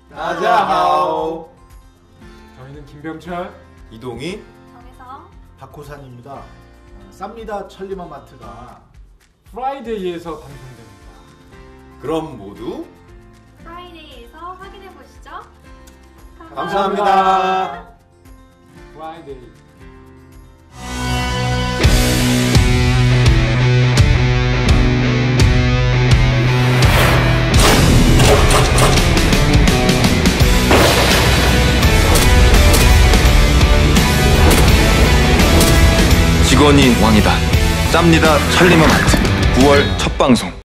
다자하오. 저희는 김병철, 이동희, 정혜성, 박호산입니다. 쌉니다 천리마마트가 프라이데이에서 방송됩니다. 그럼 모두 프라이데이에서 확인해 보시죠. 감사합니다. 프라이데이. 직원이 왕이다. 짭니다 천리마마트 9월 첫 방송.